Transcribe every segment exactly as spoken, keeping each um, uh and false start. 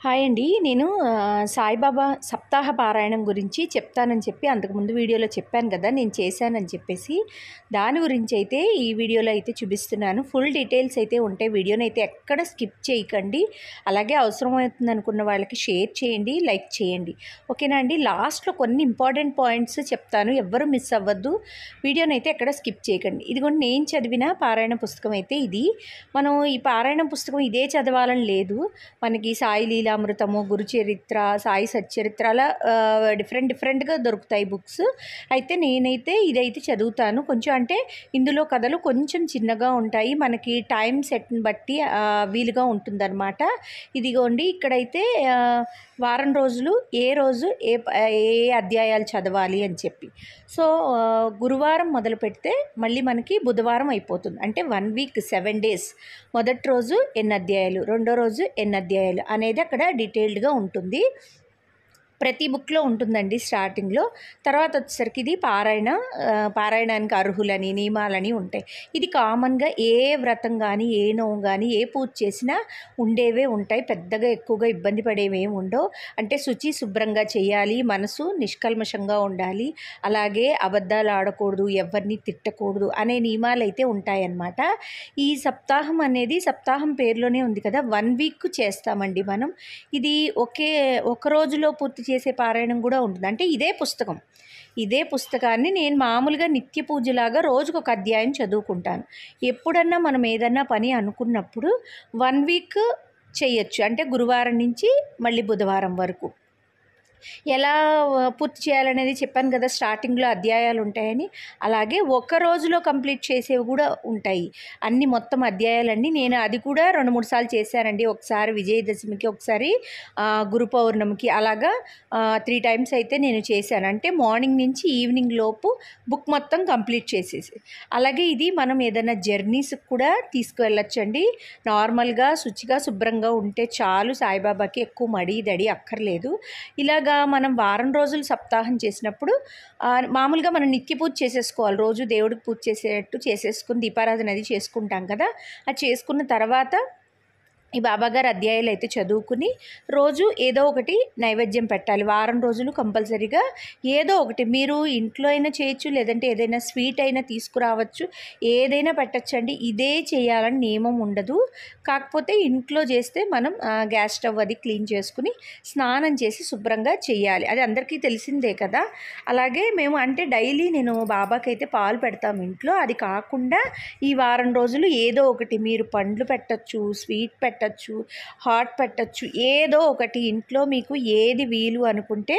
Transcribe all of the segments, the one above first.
Hi అండి. నేను ఆహ్, సాయిబాబా సప్తాహ పారాయణం గురించి చెప్తానని చెప్పి అంతకుముందు వీడియోలో చెప్పాను కదా! నేను చేశానని చెప్పేసి. దాని గురించి అయితే ఈ వీడియోలో అయితే చూపిస్తున్నాను. ఫుల్ డీటెయిల్స్ అయితే ఉంటాయి. వీడియోనైతే ఎక్కడ స్కిప్ చేయకండి. అలాగే అవసరమవుతుంది అనుకున్న వాళ్ళకి షేర్ చేయండి, లైక్ చేయండి. ఓకేనా అండి? లాస్ట్‌లో కొన్ని ఇంపార్టెంట్ పాయింట్స్ చెప్తాను. ఎవ్వరూ మిస్ అవ్వద్దు. వీడియోనైతే ఎక్కడ స్కిప్ చేయకండి. ఇదిగోండి నేను చదివిన పారాయణ పుస్తకం అయితే ఇది. మనం ఈ పారాయణ పుస్తకం ఇదే చదవాలని లేదు. మనకి సాయి లీలామృతము, గురుచరిత్ర, సాయి సచ్చరిత్ర అలా ఆహ్, డిఫరెంట్ డిఫరెంట్‌గా దొరుకుతాయి బుక్స్. అయితే నేనైతే ఇదైతే చదువుతాను. కొంచెం అంటే ఇందులో కథలు కొంచెం చిన్నగా ఉంటాయి. మనకి టైం సెట్‌ని బట్టి ఆహ్, వీలుగా ఉంటుందన్నమాట. ఇదిగోండి ఇక్కడైతే ఆహ్, వారం రోజులు ఏ రోజు ఏ ప ఏ అధ్యాయాలు చదవాలి అని చెప్పి. సో, ఆహ్, గురువారం మొదలుపెడితే మళ్ళీ మనకి బుధవారం అయిపోతుంది. అంటే వన్ వీక్ సెవెన్ డేస్. మొదటి రోజు ఎన్ని అధ్యాయాలు, రెండో రోజు ఎన్ని అధ్యాయాలు అనేది అక్కడ డీటెయిల్డ్‌గా ఉంటుంది. ప్రతి బుక్‌లో ఉంటుందండి స్టార్టింగ్‌లో. తర్వాత వచ్చేసరికి ఇది పారాయణ ఆహ్, పారాయణానికి అర్హులని, నియమాలని ఉంటాయి. ఇది కామన్‌గా ఏ వ్రతం గానీ, ఏ నోము గానీ, ఏ పూజ చేసినా ఉండేవే ఉంటాయి. పెద్దగా ఎక్కువగా ఇబ్బంది పడేవేమి ఉండవు. అంటే శుచి శుభ్రంగా చేయాలి, మనసు నిష్కల్మషంగా ఉండాలి, అలాగే అబద్ధాలు ఆడకూడదు, ఎవరిని తిట్టకూడదు అనే నియమాలైతే ఉంటాయన్నమాట. ఈ సప్తాహం అనేది సప్తాహం పేరులోనే ఉంది కదా! వన్ వీక్ చేస్తామండి మనం. ఇది ఒకే ఒక రోజులో పూర్తి చేసే పారాయణం కూడా ఉంటుంది. అంటే ఇదే పుస్తకం. ఇదే పుస్తకాన్ని నేను మామూలుగా నిత్య పూజలాగా రోజుకొక అధ్యాయం చదువుకుంటాను. ఎప్పుడన్నా మనం ఏదన్నా పని అనుకున్నప్పుడు వన్ వీక్ చేయొచ్చు. అంటే గురువారం నుంచి మళ్ళీ బుధవారం వరకు. ఎలా ఆహ్, పూర్తి చేయాలనేది చెప్పాను కదా! స్టార్టింగ్‌లో అధ్యాయాలు ఉంటాయని. అలాగే ఒక రోజులో కంప్లీట్ చేసేవి కూడా ఉంటాయి. అన్ని మొత్తం అధ్యాయాలన్నీ నేను అది కూడా రెండు, మూడు సార్లు చేశానండి. ఒకసారి విజయదశమికి, ఒకసారి ఆహ్, గురు పౌర్ణమికి అలాగా ఆహ్, త్రీ టైమ్స్ అయితే నేను చేశాను. అంటే మార్నింగ్ నుంచి ఈవినింగ్ లోపు బుక్ మొత్తం కంప్లీట్ చేసేసి. అలాగే ఇది మనం ఏదైనా జర్నీస్‌కి కూడా తీసుకువెళ్ళొచ్చండి. నార్మల్‌గా శుచిగా, శుభ్రంగా ఉంటే చాలు సాయిబాబాకి. ఎక్కువ మడి, దడి అక్కర్లేదు. ఇలాగా మనం వారం రోజులు సప్తాహం చేసినప్పుడు ఆహ్, మామూలుగా మనం నిత్య పూజ చేసేసుకోవాలి. రోజు దేవుడికి పూజ చేసేటట్టు చేసేసుకొని దీపారాధన అది చేసుకుంటాం కదా! అది చేసుకున్న తర్వాత ఈ బాబాగారి అధ్యాయాలు అయితే చదువుకుని రోజు ఏదో ఒకటి నైవేద్యం పెట్టాలి. వారం రోజులు కంపల్సరీగా ఏదో ఒకటి మీరు ఇంట్లో అయినా చేయొచ్చు, లేదంటే ఏదైనా స్వీట్ అయినా తీసుకురావచ్చు, ఏదైనా పెట్టచ్చండి. ఇదే చేయాలని నియమం ఉండదు. కాకపోతే ఇంట్లో చేస్తే మనం ఆహ్, గ్యాస్ స్టవ్ అది క్లీన్ చేసుకుని స్నానం చేసి శుభ్రంగా చేయాలి. అది అందరికీ తెలిసిందే కదా! అలాగే మేము అంటే డైలీ నేను బాబాకైతే పాలు పెడతాము ఇంట్లో. అది కాకుండా ఈ వారం రోజులు ఏదో ఒకటి మీరు పండ్లు పెట్టచ్చు, స్వీట్ పెట్టచ్చు, హాట్ పెట్టచ్చు, ఏదో ఒకటి ఇంట్లో మీకు ఏది వీలు అనుకుంటే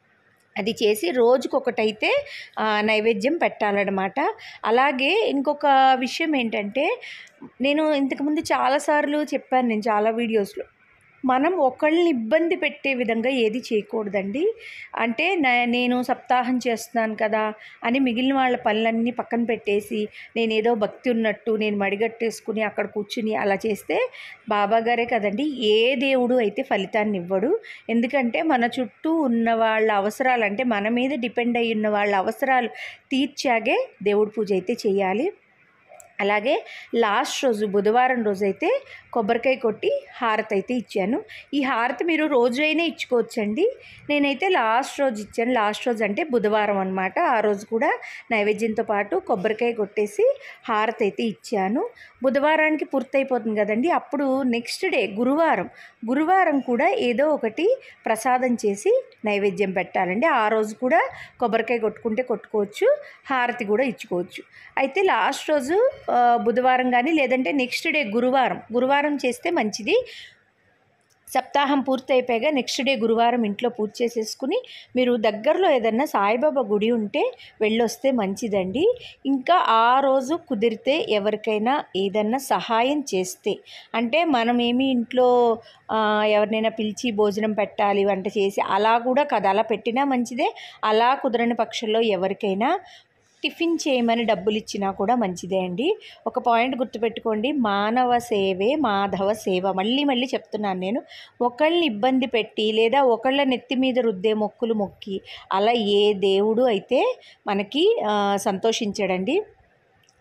అది చేసి రోజుకొకటైతే ఆహ్, నైవేద్యం పెట్టాలన్నమాట. అలాగే ఇంకొక విషయం ఏంటంటే, నేను ఇంతకుముందు చాలా సార్లు చెప్పాను నేను చాలా వీడియోస్‌లో. మనం ఒకళ్ళని ఇబ్బంది పెట్టే విధంగా ఏది చేయకూడదండి. అంటే నే నేను సప్తాహం చేస్తున్నాను కదా అని మిగిలిన వాళ్ళ పనులన్నీ పక్కన పెట్టేసి, నేనేదో భక్తి ఉన్నట్టు నేను మడిగట్టేసుకుని అక్కడ కూర్చుని అలా చేస్తే బాబాగారే కదండీ ఏ దేవుడు అయితే ఫలితాన్ని ఇవ్వడు. ఎందుకంటే మన చుట్టూ ఉన్న వాళ్ళ అవసరాలు, అంటే మన మీద డిపెండ్ అయ్యి ఉన్న వాళ్ళ అవసరాలు తీర్చాగే దేవుడి పూజ అయితే చేయాలి. అలాగే లాస్ట్ రోజు బుధవారం రోజైతే కొబ్బరికాయ కొట్టి హారతి అయితే ఇచ్చాను. ఈ హారతి మీరు రోజు అయినా ఇచ్చుకోవచ్చండి. నేనైతే లాస్ట్ రోజు ఇచ్చాను. లాస్ట్ రోజు అంటే బుధవారం అనమాట. ఆ రోజు కూడా నైవేద్యంతో పాటు కొబ్బరికాయ కొట్టేసి హారతి అయితే ఇచ్చాను. బుధవారానికి పూర్తయిపోతుంది కదండి. అప్పుడు నెక్స్ట్ డే గురువారం, గురువారం కూడా ఏదో ఒకటి ప్రసాదం చేసి నైవేద్యం పెట్టాలండి. ఆ రోజు కూడా కొబ్బరికాయ కొట్టుకుంటే కొట్టుకోవచ్చు, హారతి కూడా ఇచ్చుకోవచ్చు. అయితే లాస్ట్ రోజు ఆహ్, బుధవారం కానీ లేదంటే నెక్స్ట్ డే గురువారం, గురువారం చేస్తే మంచిది. సప్తాహం పూర్తయిపోయాక నెక్స్ట్ డే గురువారం ఇంట్లో పూజ చేసేసుకుని మీరు దగ్గరలో ఏదన్నా సాయిబాబా గుడి ఉంటే వెళ్ళొస్తే మంచిదండి. ఇంకా ఆ రోజు కుదిరితే ఎవరికైనా ఏదన్నా సహాయం చేస్తే, అంటే మనమేమి ఇంట్లో ఆహ్, ఎవరినైనా పిలిచి భోజనం పెట్టాలి, వంట చేసి అలా కూడా కాదు. అలా పెట్టినా మంచిదే. అలా కుదరని పక్షంలో ఎవరికైనా టిఫిన్ చేయమని డబ్బులు ఇచ్చినా కూడా మంచిదే అండి. ఒక పాయింట్ గుర్తుపెట్టుకోండి, మానవ సేవే మాధవ సేవ. మళ్ళీ మళ్ళీ చెప్తున్నాను నేను. ఒకళ్ళని ఇబ్బంది పెట్టి లేదా ఒకళ్ళ నెత్తి మీద రుద్దే మొక్కులు మొక్కి అలా ఏ దేవుడు అయితే మనకి ఆహ్, సంతోషించడండి.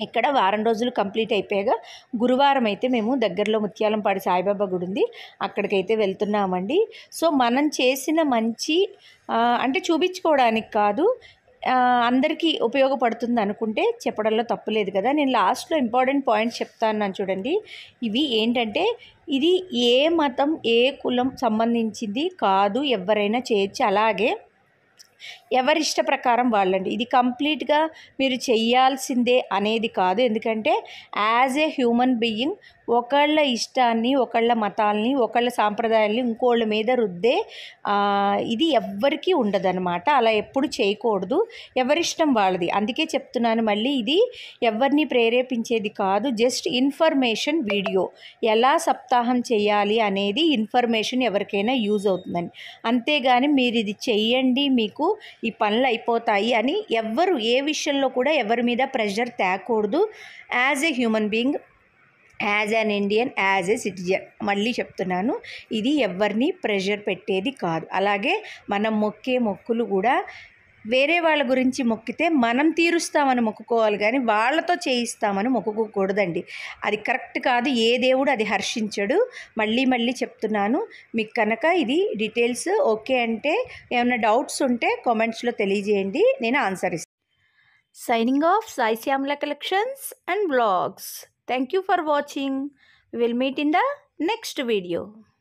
ఇక్కడ వారం రోజులు కంప్లీట్ అయిపోయాక గురువారం అయితే మేము దగ్గరలో ముత్యాలంపాడి సాయిబాబా గుడి ఉంది, అక్కడికైతే వెళ్తున్నామండి. సో మనం చేసిన మంచి అంటే చూపించుకోవడానికి కాదు, అందరికీ ఉపయోగపడుతుంది అనుకుంటే చెప్పడంలో తప్పులేదు కదా. నేను లాస్ట్లో ఇంపార్టెంట్ పాయింట్స్ చెప్తాను చూడండి. ఇవి ఏంటంటే ఇది ఏ మతం ఏ కులం సంబంధించింది కాదు, ఎవరైనా చేయొచ్చు. అలాగే ఎవరిష్ట ప్రకారం వాళ్ళండి, ఇది కంప్లీట్గా మీరు చెయ్యాల్సిందే అనేది కాదు. ఎందుకంటే యాజ్ ఏ హ్యూమన్ బీయింగ్ ఒకళ్ళ ఇష్టాన్ని, ఒకళ్ళ మతాల్ని, ఒకళ్ళ సాంప్రదాయాల్ని ఇంకోళ్ళ మీద రుద్దే ఇది ఎవ్వరికీ ఉండదన్నమాట. అలా ఎప్పుడు చేయకూడదు, ఎవరిష్టం వాళ్ళది. అందుకే చెప్తున్నాను మళ్ళీ, ఇది ఎవరిని ప్రేరేపించేది కాదు, జస్ట్ ఇన్ఫర్మేషన్ వీడియో. ఎలా సప్తాహం చేయాలి అనేది ఇన్ఫర్మేషన్ ఎవరికైనా యూజ్ అవుతుందని, అంతేగాని మీరు ఇది చెయ్యండి మీకు ఈ పనులు అయిపోతాయి అని ఎవ్వరు ఏ విషయంలో కూడా ఎవరి మీద ప్రెషర్ తేకూడదు. As a human being, as an Indian, as a citizen, మళ్ళీ చెప్తున్నాను, ఇది ఎవరిని ప్రెషర్ పెట్టేది కాదు. అలాగే మనం మొక్కే మొక్కులు కూడా వేరే వాళ్ళ గురించి మొక్కితే మనం తీరుస్తామని మొక్కుకోవాలి, కానీ వాళ్ళతో చేయిస్తామని మొక్కుకోకూడదండి. అది కరెక్ట్ కాదు, ఏ దేవుడు అది హర్షించడు. మళ్ళీ మళ్ళీ చెప్తున్నాను. మీకు కనుక ఇది డీటెయిల్స్ ఓకే అంటే, ఏమైనా డౌట్స్ ఉంటే కామెంట్స్లో తెలియజేయండి, నేను ఆన్సర్ ఇస్తాను. Signing off Sai Shyamala collections and vlogs. Thank you for watching. We will meet in the next video.